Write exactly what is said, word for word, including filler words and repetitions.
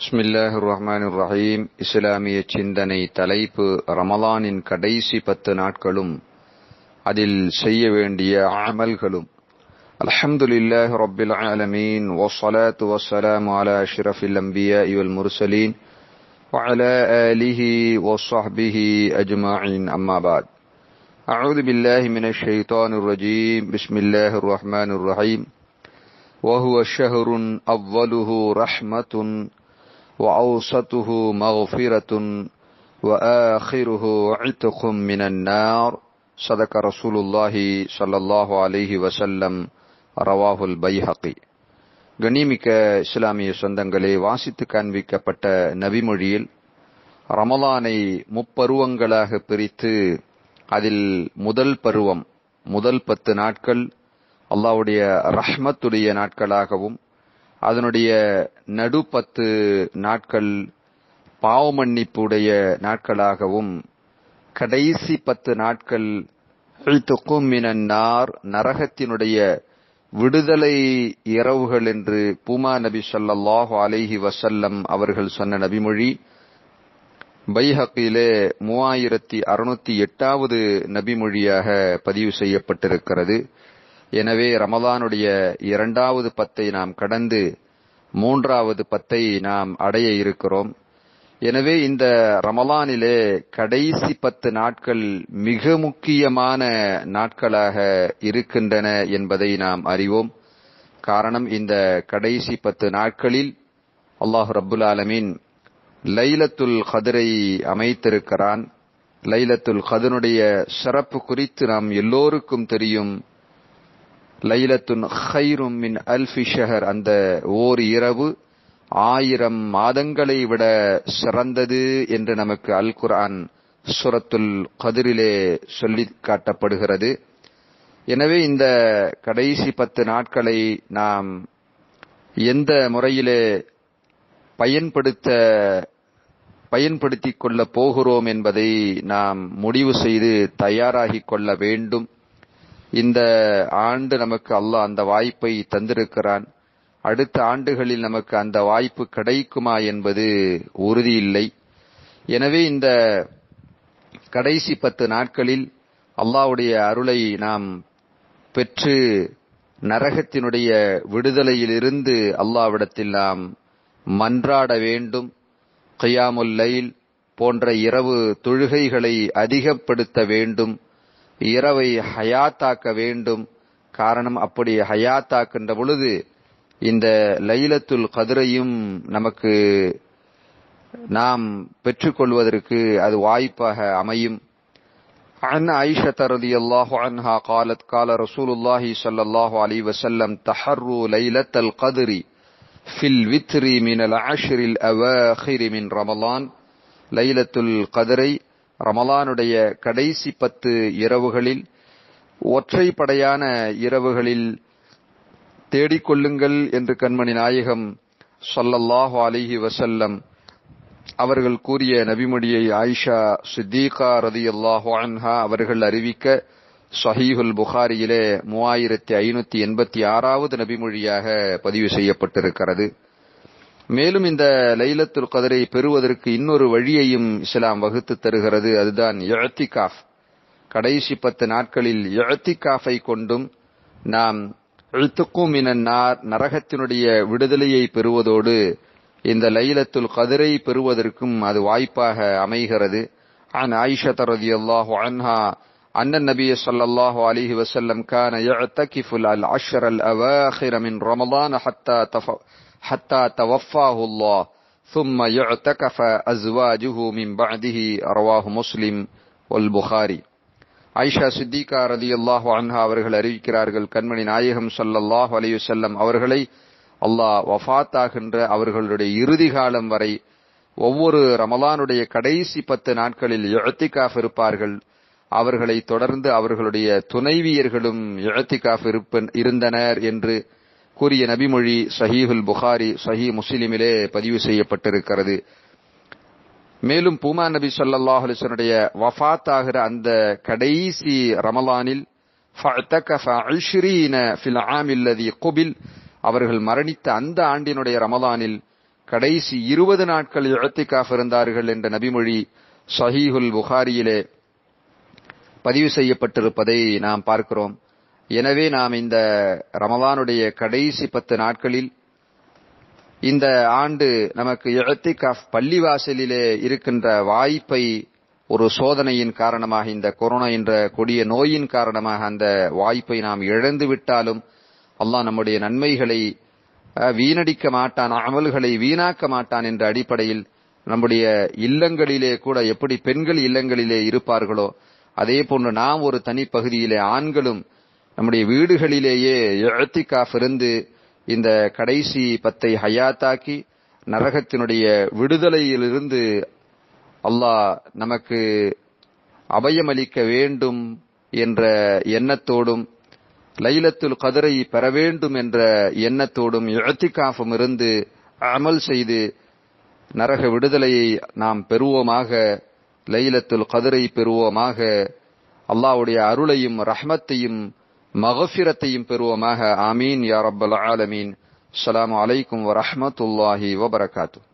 பிஸ்மில்லாஹிர் ரஹ்மானிர் ரஹீம். இஸ்லாமிய சிந்தனை தலைப்பு ரமலானின் கடைசி பத்து நாட்களும் அதில் செய்ய வேண்டிய அமல்களும். அல்ஹம்துலில்லாஹி ரப்பில் ஆலமீன் வஸ்ஸலாத்து வஸ்ஸலாமு அலா அஷ்ரஃபில் அன்பியாஇ வல் முர்சலீன் வ அலா ஆலிஹி வஸ்ஸஹ்பிஹி அஜ்மஈன். அம்மா பஅத். அஊது பில்லாஹி மினஷ் ஷைத்தானிர் ரஜீம். பிஸ்மில்லாஹிர் ரஹ்மானிர் ரஹீம். وهو شهر أوله رحمة وأوسطه مغفرة وآخره عتق من النار. صدق رسول الله صلى الله عليه وسلم. رواه البيهقي. கண்ணியமிக்க இஸ்லாமிய சொந்தங்களே, வாசித்து காண்பிக்கப்பட்ட நபிமொழியில் ரமலானை முப்பருவங்களாக பிரித்து அதில் முதல் பருவம், முதல் பத்து நாட்கள் அல்லாஹ்வுடைய ரஹ்மத்துடைய நாட்களாகவும், அதனுடைய நடு பத்து நாட்கள் பாவமன்னிப்புடைய நாட்களாகவும், கடைசி பத்து நாட்கள் இத்கும் மினன் நார், நரகத்தினுடைய விடுதலை இரவுகள் என்று பூமா நபி ஸல்லல்லாஹு அலைஹி வஸல்லம் அவர்கள் சொன்ன நபிமொழி பைஹக்கியிலே மூவாயிரத்தி அறுநூத்தி எட்டாவது நபிமொழியாக பதிவு செய்யப்பட்டிருக்கிறது. எனவே ரமலானுடைய இரண்டாவது பத்தை நாம் கடந்து மூன்றாவது பத்தை நாம் அடைய இருக்கிறோம். எனவே இந்த ரமலானிலே கடைசி பத்து நாட்கள் மிக முக்கியமான நாட்களாக இருக்கின்றன என்பதை நாம் அறிவோம். காரணம், இந்த கடைசி பத்து நாட்களில் அல்லாஹ் ரப்புல் ஆலமீன் லைலத்துல் கத்ரை அமைத்திருக்கிறான். லைலத்துல் கத்ருடைய சிறப்பு குறித்து நாம் எல்லோருக்கும் தெரியும். லைலத்துன் ഖൈറുம் மின் அல்ஃபி ஷஹர், அந்த ஓர் இரவு ஆயிரம் மாதங்களை விட சிறந்தது என்று நமக்கு அல் குர்ஆன் சூரத்துல் கத்ரிலே சொல்லி காட்டப்படுகிறது. எனவே இந்த கடைசி பத்து நாட்களை நாம் எந்த முறையிலே பயன்படுத்த பயன்படுத்திக் கொள்ள போகிறோம் என்பதை நாம் முடிவு செய்து தயாராகிக் கொள்ள வேண்டும். இந்த ஆண்டு நமக்கு அல்லாஹ் அந்த வாய்ப்பை தந்திருக்கிறான். அடுத்த ஆண்டுகளில் நமக்கு அந்த வாய்ப்பு கிடைக்குமா என்பது உறுதி இல்லை. எனவே இந்த கடைசி பத்து நாட்களில் அல்லாஹ்வுடைய அருளை நாம் பெற்று நரகத்தினுடைய விடுதலையிலிருந்து அல்லாஹ்விடத்தில் நாம் மன்றாட வேண்டும். கியாமுல் லைல் போன்ற இரவு தொழுகைகளை அதிகப்படுத்த வேண்டும். இரவை ஹயாத்தாக்க வேண்டும். காரணம், அப்படி ஹயாத்தாக்கின்ற பொழுது இந்த லைலத்துல் கத்ரையும் நமக்கு நாம் பெற்றுக்கொள்வதற்கு அது வாய்ப்பாக அமையும். عن عائشة رضي الله عنها قالت قال رسول الله صلى الله عليه وسلم تحروا ليلة القدر في الوتر من العشر الأواخر من رمضان. லைலத்துல் கத்ரை ரமலானுடைய கடைசி பத்து இரவுகளில், ஒற்றைப்படையான இரவுகளில் தேடிக்கொள்ளுங்கள் என்று கண்மணி நாயகம் ஸல்லல்லாஹு அலைஹி வஸல்லம் அவர்கள் கூறிய நபிமொழியை ஆயிஷா சித்தீகா ரலியல்லாஹு அன்ஹா அவர்கள் அறிவிக்க ஸஹீஹுல் புகாரியிலே மூவாயிரத்தி ஐநூத்தி எண்பத்தி ஆறாவது நபிமொழியாக பதிவு செய்யப்பட்டிருக்கிறது. மேலும் இந்த லைலத்துல் கத்ரை பெறுவதற்கு இன்னொரு வழியையும் இஸ்லாம் வகுத்து தருகிறது. அதுதான் இஅ்திகாஃப். கடைசி பத்து நாட்களில் இஅ்திகாஃபை கொண்டும் நாம் இத்கும் மினன் நார், நரகத்தினுடைய விடுதலையை பெறுவதோடு இந்த லைலத்துல் கத்ரை பெறுவதற்கும் அது வாய்ப்பாக அமைகிறது. அன் ஆயிஷா ரலியல்லாஹு அன்ஹா அன்ன நபி ஸல்லல்லாஹு அலைஹி வஸல்லம் கான يعتكف العشر الأواخر من رمضان حتى حتى توفاه الله ثم يعتكف أزواجه من بعده. رواه مسلم والبخاري. ஆயிஷா சித்திகா ரலியல்லாஹு அன்ஹா அவர்கள் அறிவிக்கிறார்கள், கண்மணி நாயகம் ஸல்லல்லாஹு அலைஹி வஸல்லம் அவர்களை அல்லாஹ் வஃபாத்தாகின்ற அவர்களுடைய இறுதி காலம் வரை ஒவ்வொரு ரமலானுடைய கடைசி பத்து நாட்களில் இஅ்திகாஃப் இருப்பார்கள். அவர்களை தொடர்ந்து அவர்களுடைய துணைவியர்களும் இஅ்திகாஃப் இருந்தனர் என்று கூறிய நபிமொழி ஸஹீஹுல் புகாரி, ஸஹீஹ் முஸ்லிமிலே பதிவு செய்யப்பட்டிருக்கிறது. மேலும் பூமா நபி ஸல்லல்லாஹு அலைஹி வஸல்லம் வஃபாத் ஆகிற அந்த கடைசி ரமலானில் ஃபஅதகஃப இஸ்ரீன ஃபில் ஆமில் லதி குபில், அவர்கள் மரணித்த அந்த ஆண்டினுடைய ரமலானில் கடைசி இருபது நாட்கள் இஅ்திகாஃப் இருந்தார்கள் என்ற நபிமொழி ஸஹீஹுல் புகாரியிலே பதிவு செய்யப்பட்டிருப்பதை நாம் பார்க்கிறோம். எனவே நாம் இந்த ரமலானுடைய கடைசி பத்து நாட்களில் இந்த ஆண்டு நமக்கு இஅ்திகாஃப் பள்ளிவாசலிலே இருக்கின்ற வாய்ப்பை ஒரு சோதனையின் காரணமாக, இந்த கொரோனா என்ற கொடிய நோயின் காரணமாக அந்த வாய்ப்பை நாம் இழந்து விட்டாலும் அல்லாஹ் நம்முடைய நன்மைகளை வீணடிக்க மாட்டான், அமல்களை வீணாக்க மாட்டான் என்ற அடிப்படையில் நம்முடைய இல்லங்களிலே கூட எப்படி பெண்கள் இல்லங்களிலே இருப்பார்களோ அதே போன்று நாம் ஒரு தனி பகுதியிலே ஆண்களும் நம்முடைய வீடுகளிலேயே இஅ்திகாஃப் இருந்து இந்த கடைசி பத்தை ஹயாத்தாக்கி நரகத்தினுடைய விடுதலையிலிருந்து அல்லாஹ் நமக்கு அபயமளிக்க வேண்டும் என்ற எண்ணத்தோடும் லைலத்துல் கத்ரை பெற வேண்டும் என்ற எண்ணத்தோடும் இஅ்திகாஃபும் இருந்து அமல் செய்து நரக விடுதலையை நாம் பெறுவோமாக, லைலத்துல் கத்ரை பெறுவோமாக, அல்லாஹ்வுடைய அருளையும் ரஹ்மத்தையும் மக்ஃபிரத்தையும் பெறுவோமாக. ஆமீன் யா ரப்பல் ஆலமீன். அஸ்ஸலாமு அலைக்கும் வ ரஹ்மத்துல்லாஹி வ பரகாத்துஹு.